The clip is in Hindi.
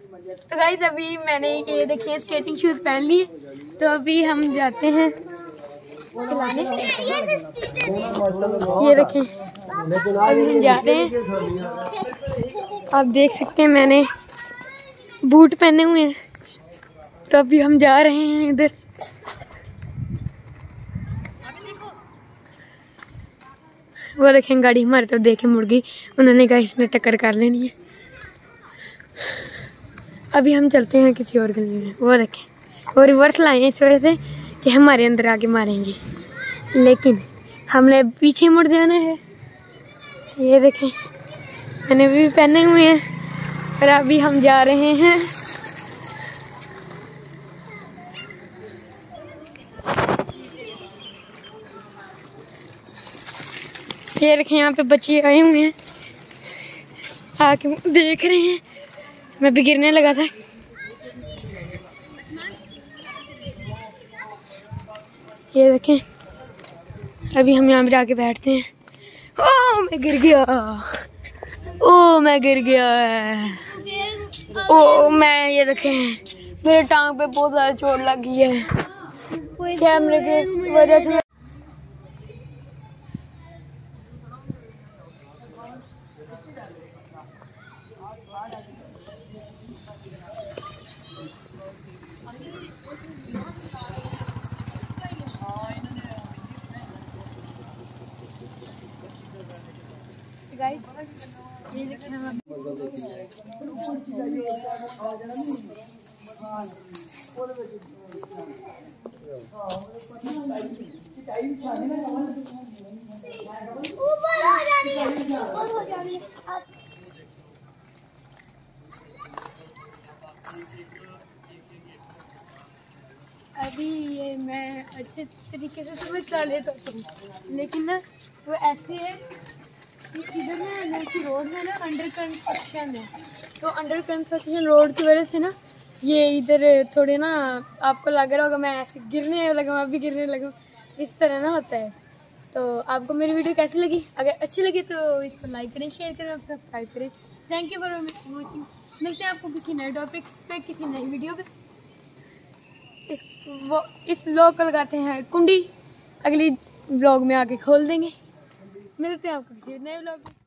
तो गाइस अभी मैंने ये देखिए स्केटिंग शूज पहन लिए, तो अभी हम जाते हैं चलाने। ये देखें अभी हम जा रहे हैं। आप देख सकते हैं मैंने बूट पहने हुए हैं, तो अभी हम जा रहे हैं इधर। वो देखें गाड़ी हमारे तो देखे मुड़ गई, उन्होंने कहा इसने टक्कर कर लेनी है। अभी हम चलते हैं किसी और गली में। वो देखें वो रिवर्स लाए हैं इस वजह से कि हमारे अंदर आके मारेंगे, लेकिन हमने पीछे मुड़ जाना है। ये देखें मैंने भी पहने हुए हैं और अभी हम जा रहे हैं। ये देखें यहाँ पे बच्चे आए हुए हैं, आके देख रहे हैं। मैं भी गिरने लगा था। ये देखें अभी हम यहाँ पे जाके बैठते हैं। ओ मैं गिर गया, ओ मैं गिर गया, ओ मैं ये देखें मेरे टांग पे बहुत ज़्यादा चोट लग गई है कैमरे की वजह से। गाइस ये देखिए हम ऊपर हो जानी है, ऊपर हो जानी है। अभी ये मैं अच्छे तरीके से समझ चला लेता हूँ, लेकिन ना वो ऐसे है कि इधर ना नई रोड है ना, अंडर कंस्ट्रक्शन है। तो अंडर कंस्ट्रक्शन रोड की वजह से ना ये इधर थोड़े ना आपको लग रहा होगा मैं ऐसे गिरने लगा, मैं अभी गिरने लगा, इस तरह ना होता है। तो आपको मेरी वीडियो कैसी लगी? अगर अच्छी लगी तो इसको लाइक करें, शेयर करें और सब्सक्राइब करें। Thank you for watching. मिलते हैं आपको किसी नए टॉपिक पे, किसी नई वीडियो पे। इस व्लॉग को लगाते हैं कुंडी, अगली व्लॉग में आके खोल देंगे। मिलते हैं आपको किसी नए व्लॉग में।